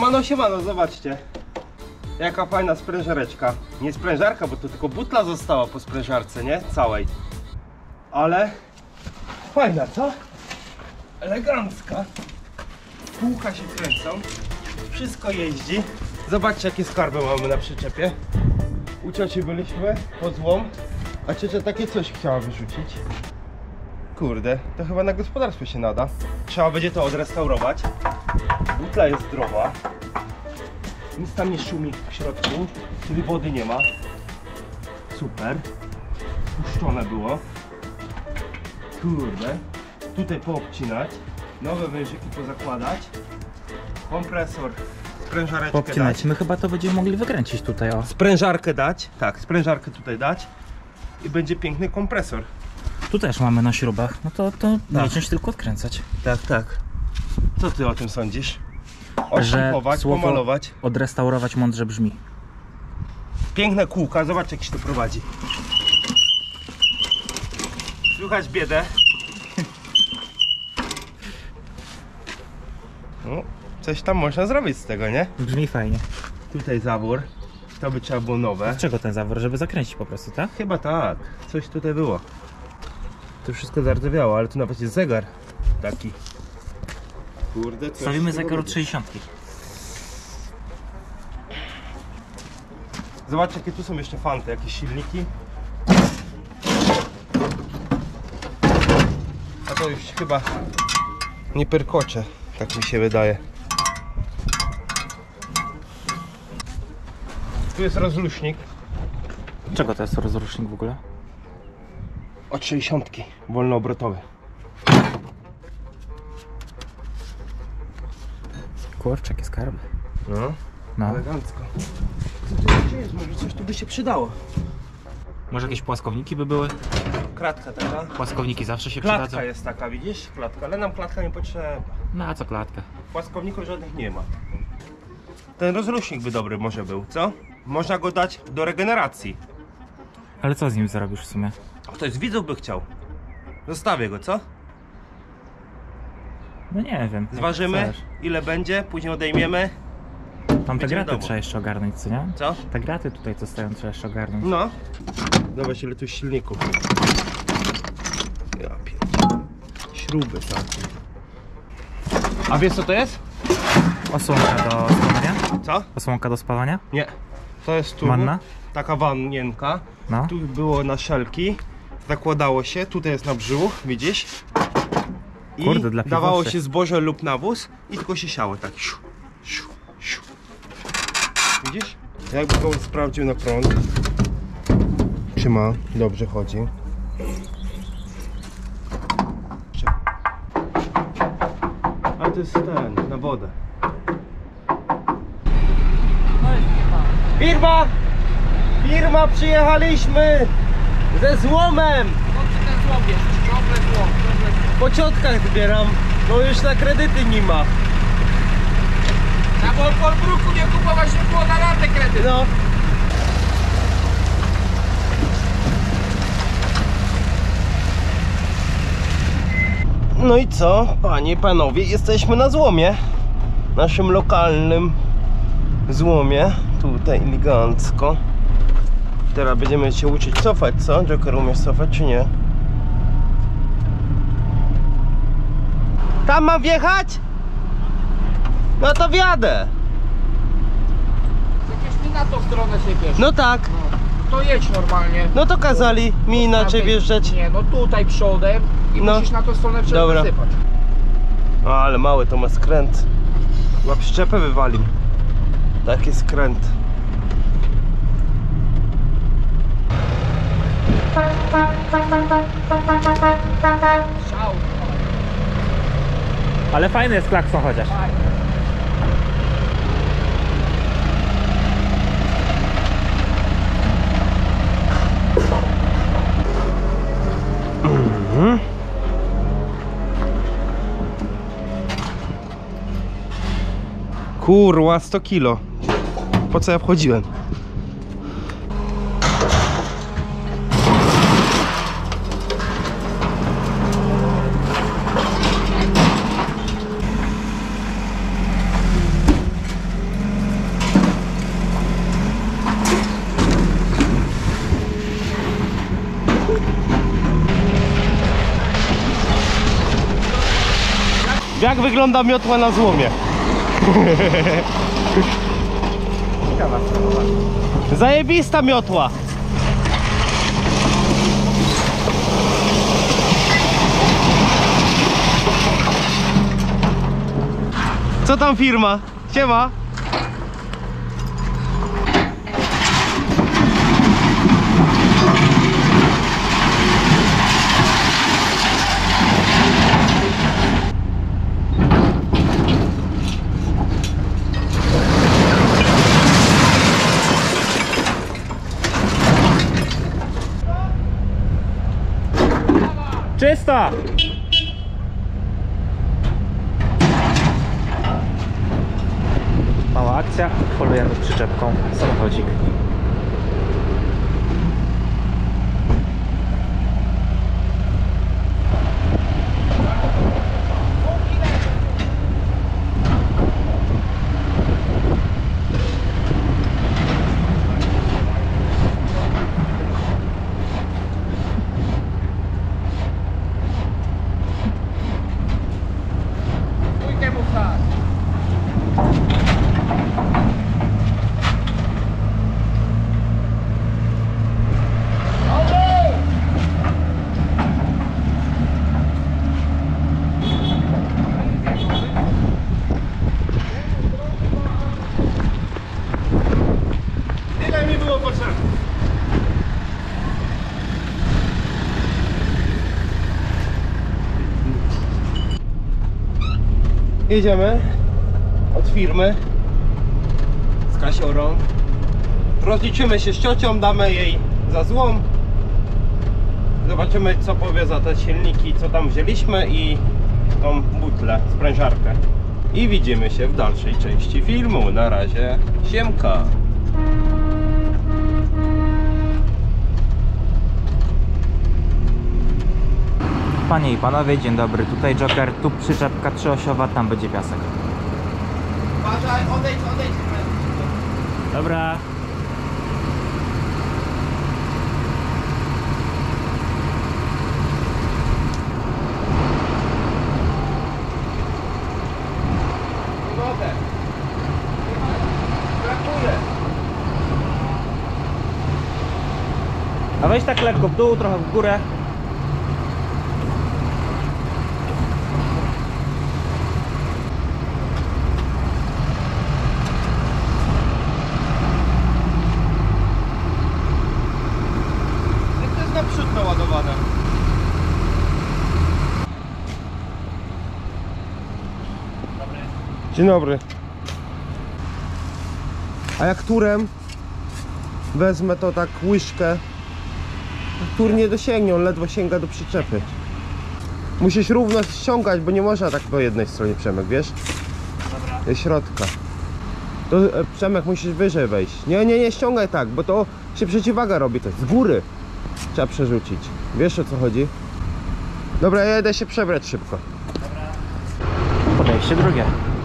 Siemano, siemano, zobaczcie. Jaka fajna sprężareczka. Nie sprężarka, bo to tylko butla została po sprężarce, nie? Całej. Ale fajna, co? Elegancka. Kółka się kręcą. Wszystko jeździ. Zobaczcie, jakie skarby mamy na przyczepie. U cioci byliśmy po złom, a ciocia takie coś chciała wyrzucić. Kurde, to chyba na gospodarstwo się nada. Trzeba będzie to odrestaurować. Butla jest zdrowa. Nic tam nie szumi w środku, czyli wody nie ma. Super. Puszczone było. Kurde. Tutaj poobcinać. Nowe wężyki pozakładać. Kompresor. Sprężareczkę Obcinać. dać. My chyba to będziemy mogli wykręcić tutaj, o. Sprężarkę dać. Tak, sprężarkę tutaj dać. I będzie piękny kompresor. Tu też mamy na śrubach. No to nie ciąć, tylko odkręcać. Tak, tak. Co ty o tym sądzisz? Że Oszlifować, słowo pomalować. odrestaurować mądrze brzmi. Piękne kółka, zobacz jak się to prowadzi. Słychać biedę. No, coś tam można zrobić z tego, nie? Brzmi fajnie. Tutaj zawór. To by trzeba było nowe. Z czego ten zawór? Żeby zakręcić po prostu, tak? Chyba tak. Coś tutaj było. To wszystko zardzewiało, ale tu nawet jest zegar taki. Kurde, coś Stawimy tu zegar robi. od 60. Zobacz, jakie tu są jeszcze fanty, jakieś silniki. A to już chyba nie perkocze, tak mi się wydaje. Tu jest rozluźnik Czego to jest rozrusznik w ogóle? od 60, wolnoobrotowy. Kurczę, jakie skarby. No, No. elegancko. Co tu jest? Może coś tu by się przydało. Może jakieś płaskowniki by były? Kratka taka. Płaskowniki zawsze się Klatka przydadzą. jest taka, widzisz? Klatka, ale nam klatka nie potrzeba. No a co klatka? Płaskowników żadnych nie ma. Ten rozrusznik by dobry może był, co? Można go dać do regeneracji. Ale co z nim zrobisz w sumie? Ktoś z widzów by chciał. Zostawię go, co? No nie wiem. jak Zważymy, chcesz. ile będzie, później odejmiemy. Tam te Będzie w graty domu. trzeba jeszcze ogarnąć, co nie? Co? Te graty tutaj co stoją trzeba jeszcze ogarnąć. No. Zobacz, ile tu silników. Ja pierdzielę. Śruby takie. A wiesz co to jest? Osłonka do spawania? Co? Osłonka do spawania? Nie. To jest tu Wanna? taka wannienka. No. Tu było na szelki. Zakładało się, tutaj jest na brzuch, widzisz? I Kurde, dla dawało piwoszy. się zboże lub nawóz i tylko się siało tak. Siu, siu, siu. Widzisz? Jakby go sprawdził na prąd. Trzyma, dobrze chodzi. A to jest ten, na wodę. Firma! Firma, przyjechaliśmy! Ze złomem! Po ciotkach zbieram, bo już na kredyty nie ma. Na Wolfsburgu nie kupować, nie było na ratę kredyt. No. No i co, panie i panowie, jesteśmy na złomie. Naszym lokalnym złomie. Tutaj elegancko. Teraz będziemy się uczyć cofać, co? Joker, umiesz cofać czy nie? Tam mam wjechać? No to wjadę. Jakieś mi na tą stronę się bierz. No tak. To jedź normalnie. No to kazali mi inaczej wjeżdżać. Nie, no tutaj przodem i No. musisz na tą stronę Dobra. przesypać. O, ale mały to ma skręt. Chyba przyczepę wywalił. Taki skręt. Szał. Ale fajny jest klakson chociaż. Kurwa, 100 kilo. Po co ja wchodziłem? Jak wygląda miotła na złomie? Ciekawa sprawa. Zajebista miotła. Co tam firma? Siema. Czysta! Mała akcja, polujemy przyczepką samochodzik. Dwójkę mu wstać. Tyle mi było potrzebne. Jedziemy od firmy z Kasiorą. Rozliczymy się z ciocią, damy jej za złom. Zobaczymy, co powie za te silniki, co tam wzięliśmy i tą butlę, sprężarkę. I widzimy się w dalszej części filmu. Na razie, siemka. Panie i panowie, dzień dobry. Tutaj Joker, tu przyczepka trzyosiowa, tam będzie piasek. Uważaj, odejdź. Dobra. Wodę. Brakuje. A weź tak lekko w dół, trochę w górę. Jak to jest naprzód naładowane? Dzień dobry. A jak turem wezmę to tak łyżkę, tur nie dosięgnie, on ledwo sięga do przyczepy. Musisz równo ściągać, bo nie można tak po jednej stronie, Przemek, wiesz? Do środka. To Przemek, musisz wyżej wejść. Nie ściągaj tak, bo to się przeciwwaga robi, to z góry trzeba przerzucić. Wiesz, o co chodzi? Dobra, ja jedę się przebrać szybko. Podejście drugie.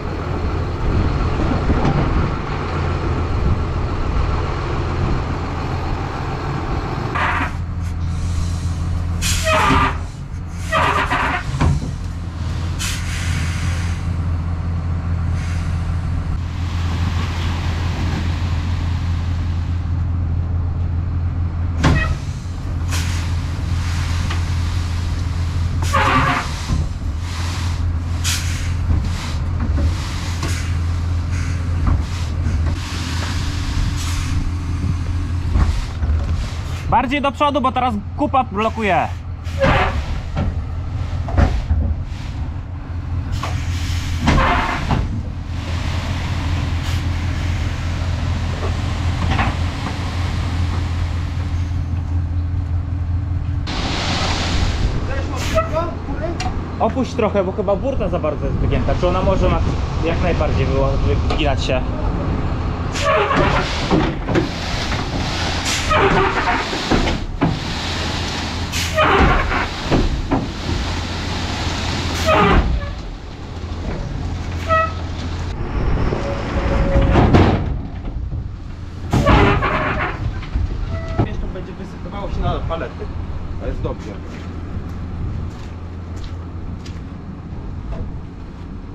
Bardziej do przodu, bo teraz kupa blokuje. Opuść trochę, bo chyba burta za bardzo jest wygięta. Czy ona może jak najbardziej wyginać się? Wiesz, to będzie wysypywało się na palety. To jest dobrze.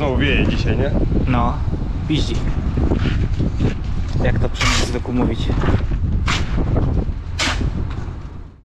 znowu wieje dzisiaj, nie? No, piździ. Jak to Przemek zwykł mówić.